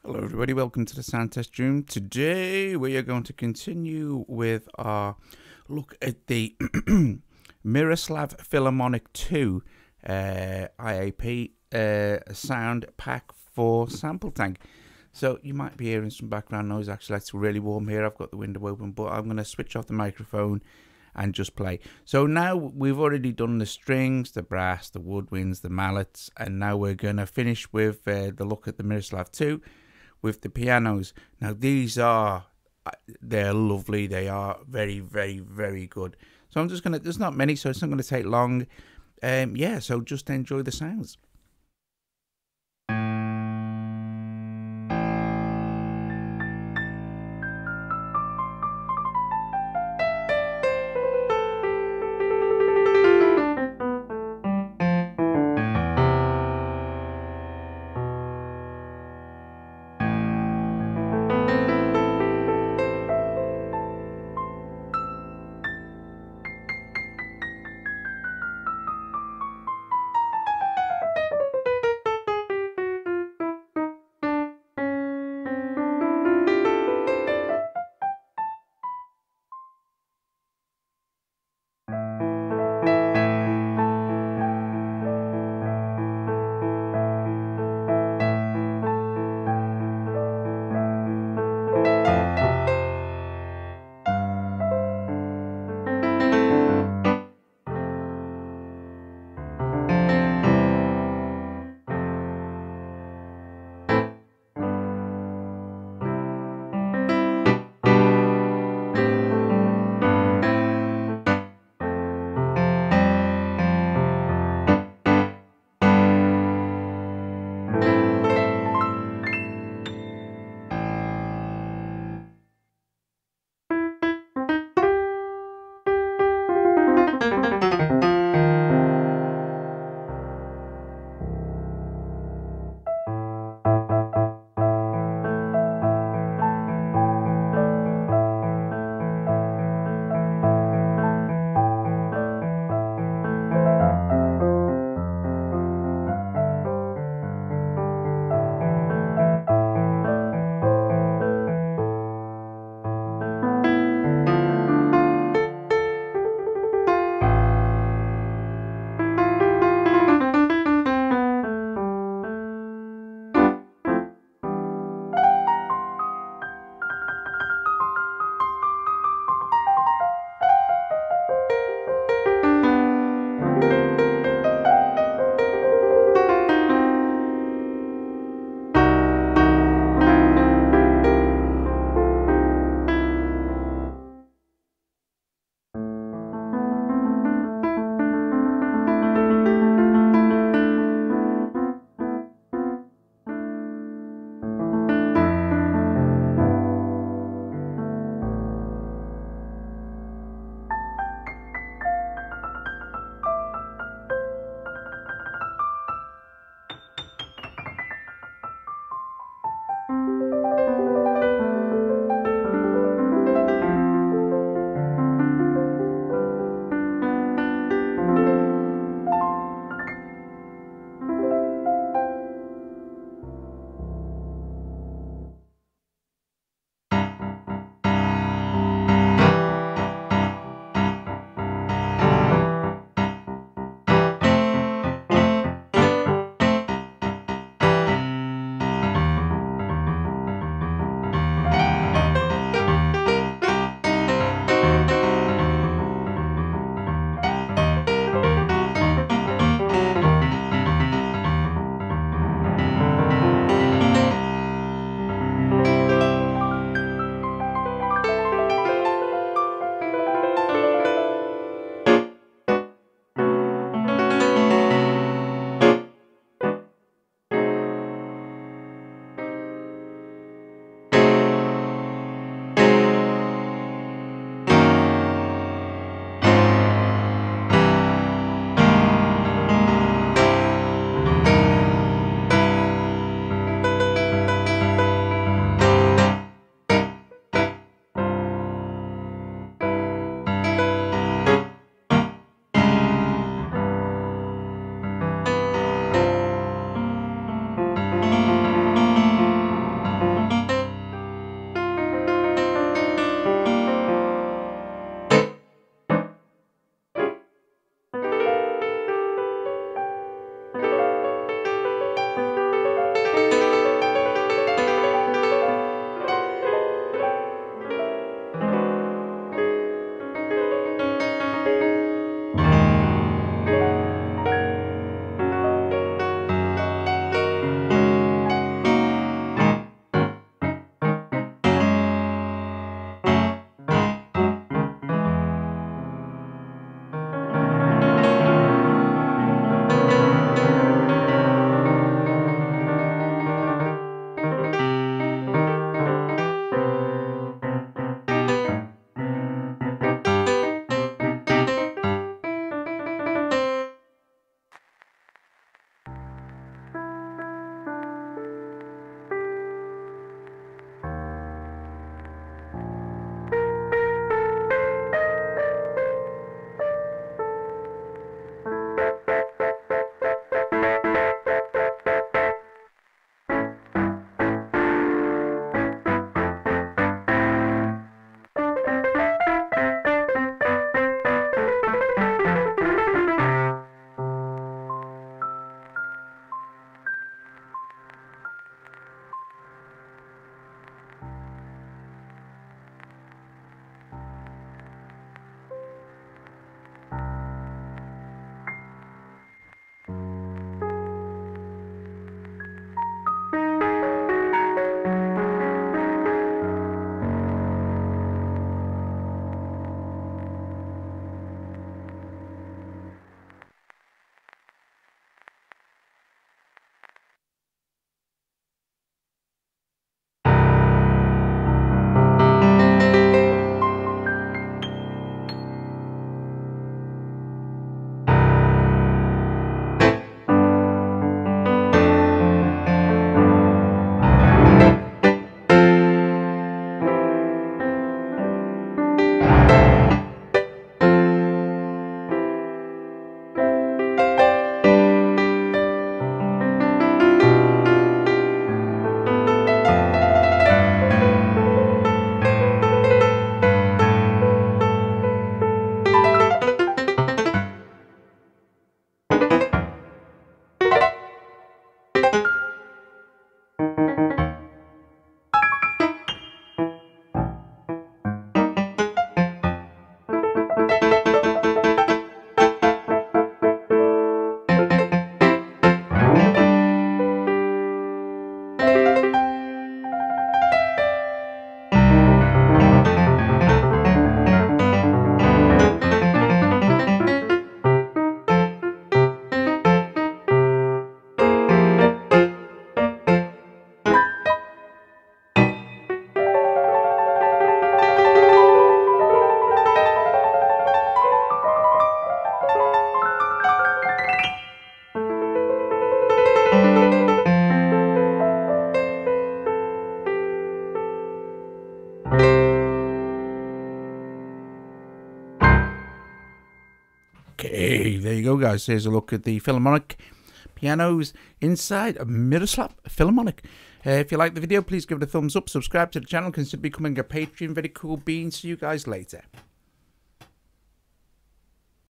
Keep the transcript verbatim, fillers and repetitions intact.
Hello everybody, welcome to the sound test room. Today we are going to continue with our look at the Miroslav Philharmonik two uh, I A P uh, sound pack for SampleTank. So you might be hearing some background noise. Actually, it's really warm here. I've got the window open, but I'm going to switch off the microphone and just play. So now we've already done the strings, the brass, the woodwinds, the mallets, and now we're going to finish with uh, the look at the Miroslav two with the pianos. Now these are, they're lovely. They are very, very, very good. So I'm just going to, there's not many, so it's not going to take long. Um, yeah, so just enjoy the sounds. Okay, there you go, guys. Here's a look at the Philharmonic pianos inside a Miroslav Philharmonic. Uh, if you like the video, please give it a thumbs up, subscribe to the channel, consider becoming a Patreon. Very cool bean. See you guys later.